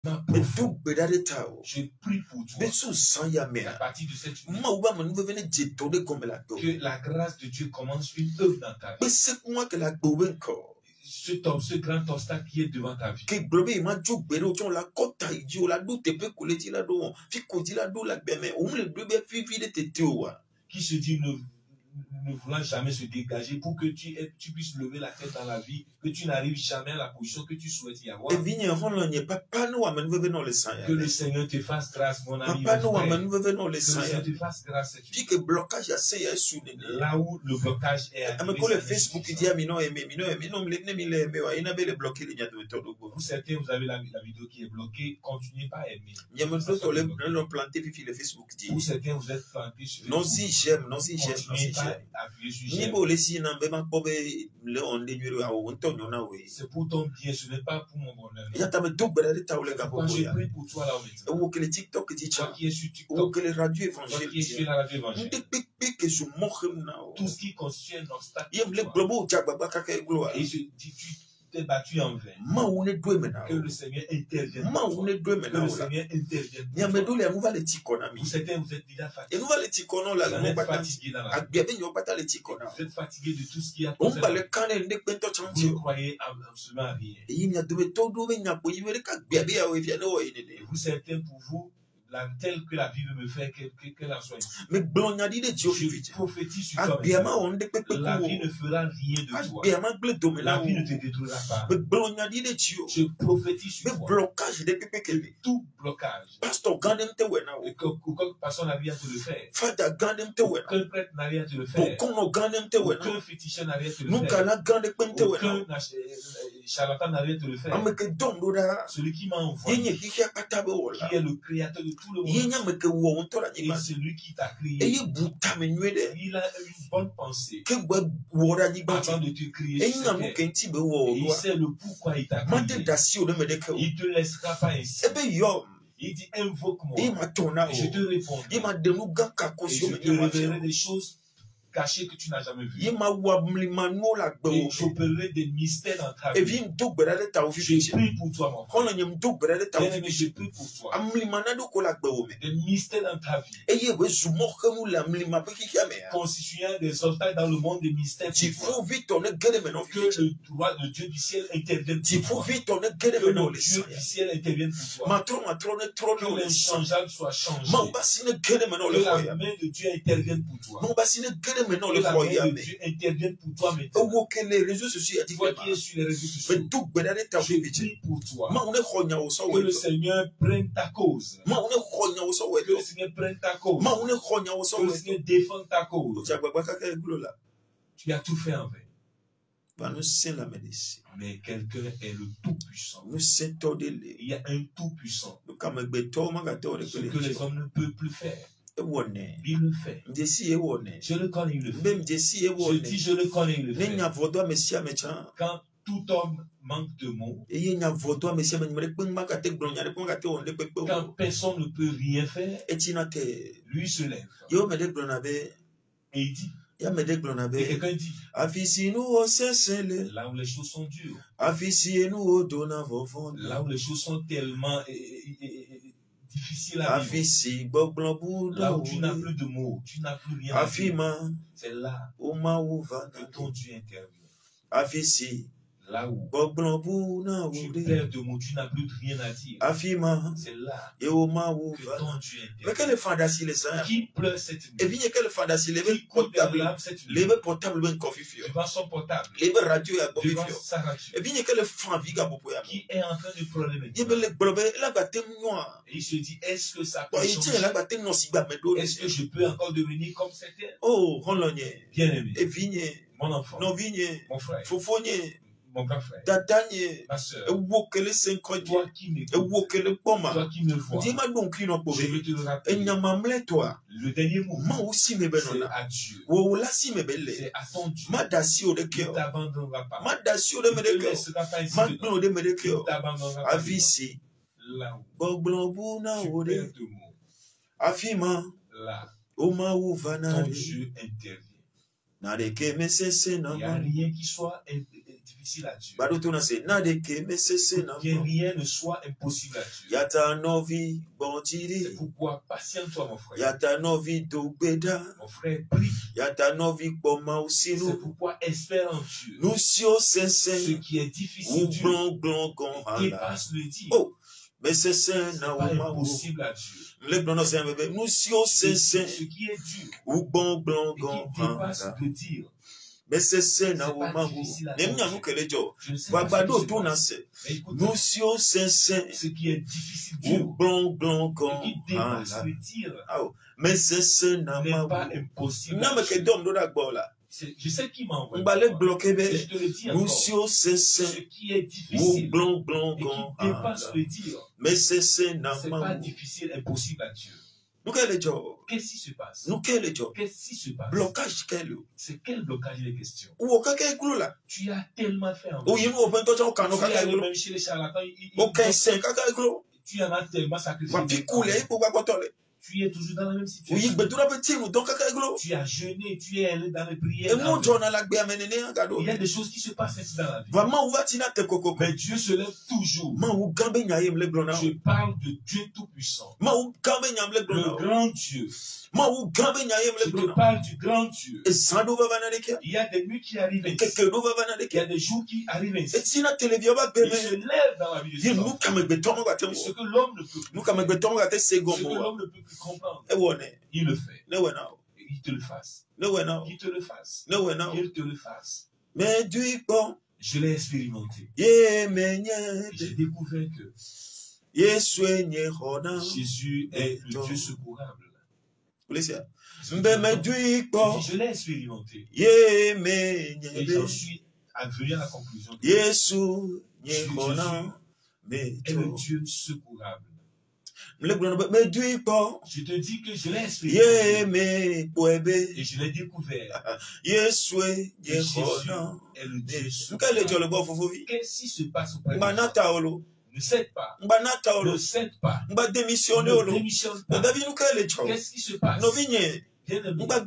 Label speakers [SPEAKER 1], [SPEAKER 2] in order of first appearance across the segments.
[SPEAKER 1] Ma profonde. Je prie pour toi.
[SPEAKER 2] À
[SPEAKER 1] partir de cette nuit, que la grâce de Dieu commence une œuvre dans ta vie. Ce grand obstacle qui est devant ta vie. Qui se dit ne voulant jamais se dégager pour que tu puisses lever la tête dans la vie, que tu n'arrives jamais à la position que tu souhaites y avoir. Que le Seigneur te fasse grâce, mon ami, mon frère. Que le Seigneur te fasse grâce cette nuit. Là où le blocage est arrivé, pour certains, vous avez la vidéo qui est bloquée, continuez pas à aimer. Pour certains, vous êtes plantés sur Facebook. Continuez pas à appuyer sur j'aime. C'est pour ton bien, ce n'est pas pour mon bonheur. Quand je prie pour toi là maintenant, toi qui es sur TikTok, toi qui es sur la radio évangélique, tout ce qui constitue un obstacle, et se dit tu t'es battu en vain. Que le Seigneur intervienne. Que le Seigneur intervienne. Pour certains, vous êtes déjà fatigués. Vous êtes fatigués dans la vie. Vous êtes fatigués de tout ce qui a posé. Vous ne croyez absolument à rien. Vous certains, pour vous, telle que la vie veut me faire, qu'elle en soit ici. Je prophétise sur toi maintenant. La vie ne fera rien de toi. La vie ne te détruira pas. Je prophétise sur toi. Tout blocage. Aucun pasteur n'a rien à te le faire. Aucun prêtre n'a rien à te le faire. Aucun féticheur n'a rien à te le faire. Aucun charlatan n'a rien à te le faire. Celui qui m'a envoyé, qui est le créateur de tout le monde, et celui qui t'a créé, il a une bonne pensée avant de te créer sur cette terre. Et il sait le pourquoi il t'a créé. Il ne te laissera pas ainsi. Il dit invoque-moi et je te répondrai et je te révélerai des choses cachées que tu n'as jamais vues. Et j'opérerai des mystères dans ta vie. Je prie pour toi, mon frère. Bien-aimé, je prie pour toi. Des mystères dans ta vie. Constituant des obstacles dans le monde des mystères. Que le Dieu du ciel intervienne pour toi. Que le Dieu du ciel intervienne pour toi. Que l'inchangeable soit changé. Que la main de Dieu intervienne pour toi. Que la main de Dieu intervienne pour toi maintenant. Toi qui es sur les réseaux sociaux, je prie pour toi. Que le Seigneur prenne ta cause. Que le Seigneur prenne ta cause. Que le Seigneur défende ta cause. Tu as tout fait en vain. Mais quelqu'un est le tout-puissant. Il y a un tout-puissant. Ce que les hommes ne peuvent plus faire. Il le fait. Je le connais, il le fait. Je dis, je le connais, il le fait. Quand tout homme manque de mots, quand personne ne peut rien faire, lui se lève. Et il dit, et quelqu'un dit, là où les choses sont dures, là où les choses sont tellement difficiles à vivre, là où tu n'as plus de mots, tu n'as plus rien à dire, c'est là que ton Dieu intervient. Là où tu perds de mots, tu n'as plus rien à dire, c'est là que ton Dieu intervient. Qui pleure cette nuit? Qui compte des larmes cette nuit? Devant son portable, devant sa radio, qui est en train de pleurer maintenant. Et il se dit, est-ce que ça peut changer? Est-ce que je peux encore devenir comme c'était? Bien-aimé, mon enfant, mon frère, mon grand frère, ma soeur, toi qui m'écoutes, toi qui me vois, je veux te le rappeler. Le dernier mot, c'est à Dieu. C'est à ton Dieu. Il ne t'abandonnera pas. Il ne te laissera pas ici dedans. Il ne t'abandonnera pas. Là où tu perds de mots, là, ton Dieu intervient. Il n'y a rien qui soit difficile à Dieu. Pour que rien ne soit impossible à Dieu. C'est pourquoi patiente-toi, mon frère. Mon frère, prie. C'est pourquoi espère en Dieu. Ce qui est difficile, Dieu dépasse le dire. Mais c'est pas impossible à Dieu. Ce qui est dur et qui dépasse le dire. Mais c'est pas difficile à Dieu. Je ne sais pas ce qui est difficile, Dieu, et qui dépasse le dire. Mais n'est pas impossible à Dieu. Je sais qui m'a envoyé. Je te le dis encore. Ce qui est difficile et qui dépasse le dire. Mais c'est pas difficile, impossible à Dieu. Qu'est-ce qui se passe? Qu'est-ce qui se passe? Blocage quel? C'est quel blocage il est question? Tu as tellement fait en tu es allé même chez les charlatans. Tu en as tellement sacrifié. Tu es toujours dans la même situation. Tu as jeûné, tu es allé dans les prières. Il y a des choses qui se passent ainsi dans la vie. Mais Dieu se lève toujours. Je parle de Dieu Tout-Puissant. Le grand Dieu. Je te parle du grand Dieu. Il y a des nuits qui arrivent ainsi. Il y a des jours qui arrivent ainsi. Il se lève dans la vie de Dieu. Ce que l'homme ne peut plus faire. Ce que l'homme ne peut plus comprendre. Il le fait. Il te le fasse. Il te le fasse. Il te le fasse. Mais je l'ai expérimenté. J'ai découvert que Jésus est le Dieu secourable. Je l'ai expérimenté. Et j'en suis venu à la conclusion que Jésus est le Dieu secourable. Je te dis que je l'ai expérimenté et je l'ai découvert. Jésus est le Dieu secourable. Qu'est-ce qui se passe auprès de toi? Ne cède pas. Ne cède pas. Ne démissionne pas. Qu'est-ce qui se passe? Bien-aimé, ne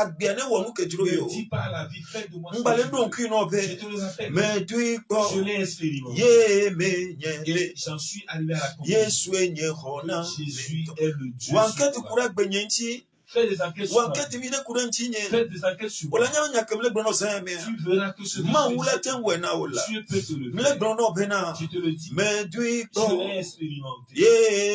[SPEAKER 1] dis pas la vie faite de moi. Je te le rappelle. Je l'ai expérimenté. Et j'en suis arrivé à la conclusion. Jésus est le Dieu secourable. Fais des enquêtes sur moi. Fais des enquêtes sur moi. Tu verras que ce Dieu peut te le faire. Je te le dis. Je l'ai expérimenté. Et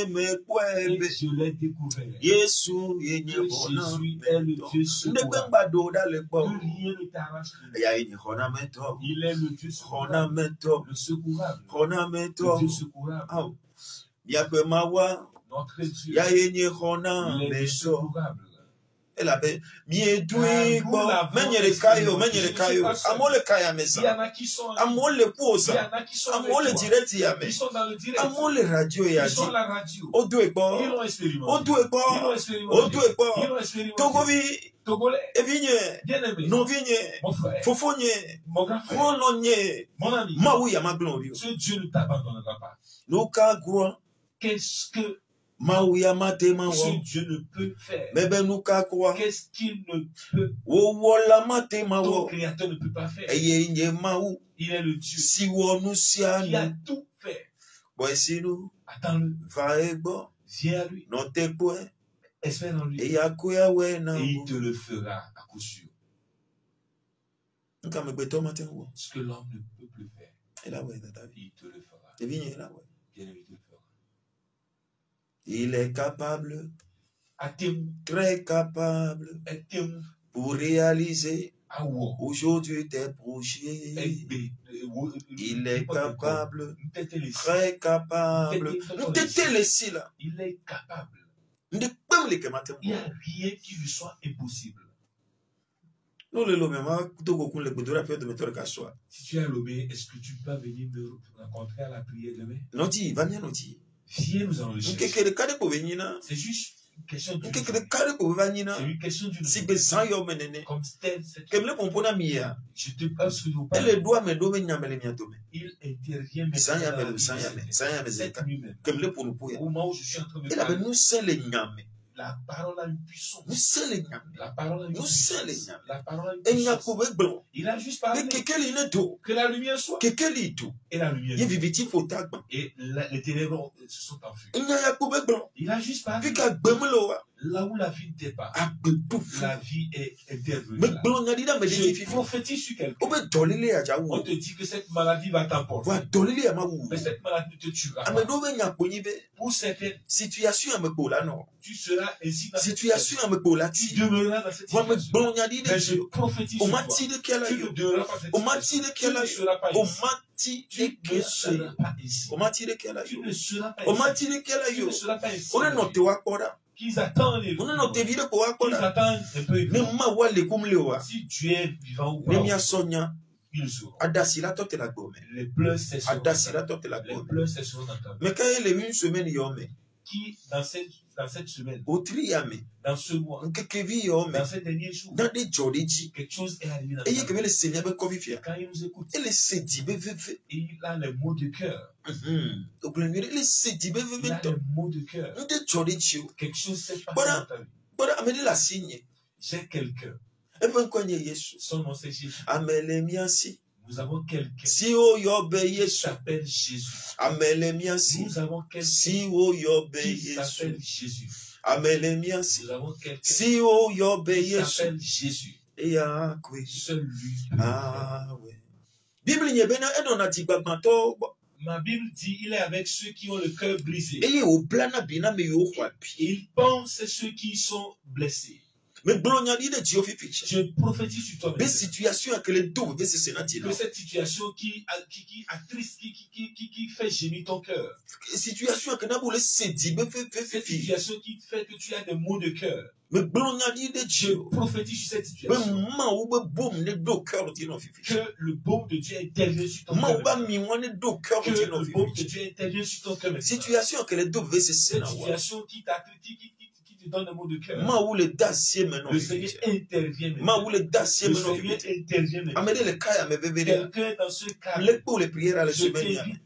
[SPEAKER 1] je l'ai découvert. Jésus est le Dieu secourable. Que rien ne t'arrache. Il est le Dieu secourable. Le secourable. Le Dieu secourable. Notre Dieu. Il est le secourable. Il y en a qui sont dans le direct. Ils sont la radio. Ils l'ont expérimenté. Togolais, bien-aimé, mon frère, mon grand frère, mon ami, ce Dieu ne t'abandonnera pas. Qu'est-ce que ce Dieu ne peut faire? Qu'est-ce qu'il ne peut? Ton Créateur ne peut pas faire. Il est le Dieu qui a tout fait. Attends-le. Viens à lui. Espère en lui. Et il te le fera à coup sûr. Ce que l'homme ne peut plus faire, il te le fera. Bien aimé, il te le fera. Il est capable, très capable, pour réaliser aujourd'hui tes projets. Il est capable, très capable. Il est capable. Il n'y a rien qui lui soit impossible. Si tu es à Lomé, est-ce que tu peux venir me rencontrer à la prière demain? Viens, nous allons le chercher. C'est juste une question d'une journée. C'est une question d'une journée. Comme tel, je te parle ce que vous parlez. Il intervient maintenant. Cette nuit même. Au moment où je suis en train de parler. La parole a une puissance.
[SPEAKER 2] La parole a une puissance.
[SPEAKER 1] La parole a une puissance. Il a juste parlé que la lumière soit. Et la lumière soit. Et les ténèbres se sont enfuies. Il a juste parlé. Là où la vie n'était pas, la vie est intervenue. Je prophétise sur quelqu'un. On te dit que cette maladie va t'emporter. Mais cette maladie ne te tuera pas. Pour certaines, tu seras ainsi dans cette situation. Tu demeureras dans cette situation. Mais je prophétise sur toi. Tu ne demeureras pas dans cette situation. Tu ne seras pas ici. Tu ne seras pas ici. Tu ne seras pas ici. Tu ne seras pas ici. Qu'ils attendent les jours. Qu'ils attendent un peu. Si tu es vivant ou pas, ils sauront. Les pleurs cesseront. Les pleurs cesseront dans ta vie. Qui, dans cette semaine, dans ce mois, dans ces derniers jours, quelque chose est arrivé dans ta vie. Quand il nous écoute, il a les mots de cœur. Il a les mots de cœur. Quelque chose s'est passé dans ta vie. J'ai quelqu'un. Son nom c'est Jésus. Nous avons quelqu'un qui s'appelle Jésus. Nous avons quelqu'un qui s'appelle Jésus. Nous avons quelqu'un qui s'appelle Jésus. Seul lui peut le faire. Ma Bible dit il est avec ceux qui ont le cœur brisé. Il pense à ceux qui sont blessés. Je prophétise sur toi. Que cette situation qui attriste, qui fait gémir ton cœur. Cette situation qui fait que tu as des maux de cœur. Je prophétise sur cette situation. Que le baume de Dieu intervienne sur ton cœur. Que le baume de Dieu intervienne sur ton cœur. Cette situation qui t'attriste, qui te donne des mots de cœur. Le Seigneur intervient maintenant. Le Seigneur intervient maintenant. Quelqu'un dans ce cas, je t'invite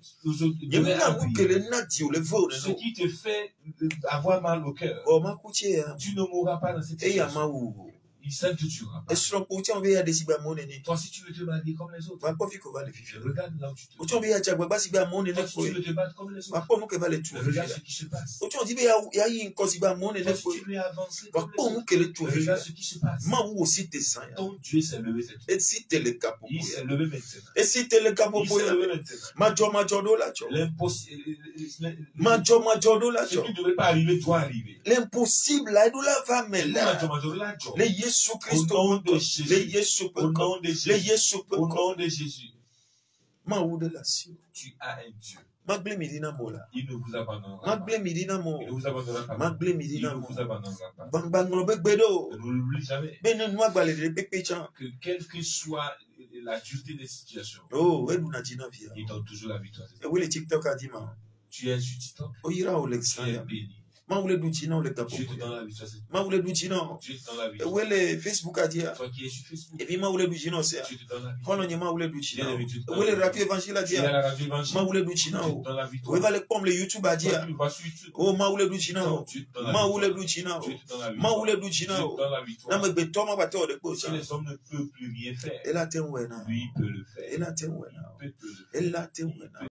[SPEAKER 1] ce qui te fait avoir mal au cœur. Tu ne mourras pas dans cette situation. Il sait que tu auras pas. Toi, si tu veux te marier comme les autres, regarde là où tu te bats. Toi, si tu veux te battre comme les autres, regarde ce qui se passe. Toi, si tu veux avancer comme les autres, regarde ce qui se passe. Ton Dieu s'est levé cette fois. Il s'est levé maintenant. Il s'est levé maintenant. Ce qui ne devrait pas arriver doit arriver.
[SPEAKER 2] L'impossible,
[SPEAKER 1] Au nom de Jésus. Au nom de Jésus. Au nom de Jésus. Tu as un Dieu. Il ne vous abandonnera pas. Il ne vous abandonnera pas. Il ne vous abandonnera pas. Ne l'oublie jamais. Que quelle que soit la dureté des situations, il donne toujours la victoire. Tu es sur TikTok. Tu es béni. Dieu te donne la victoire. Dieu te donne la victoire.
[SPEAKER 2] Facebook a dit.
[SPEAKER 1] Toi qui es sur Facebook.
[SPEAKER 2] Et puis, ma oule du chino, c'est.
[SPEAKER 1] Dieu te donne la
[SPEAKER 2] victoire. Où est le radio évangile a dit. Ma oule du chino. Où est le pomme le YouTube a dit. Oh, ma oule du chino. Ma oule du chino. Ma oule du chino. Non, mais béton, ma bateau de cause.
[SPEAKER 1] Si les hommes ne peuvent plus rien faire,
[SPEAKER 2] elle a été
[SPEAKER 1] lui peut le faire.
[SPEAKER 2] Elle a été
[SPEAKER 1] Il peut le faire.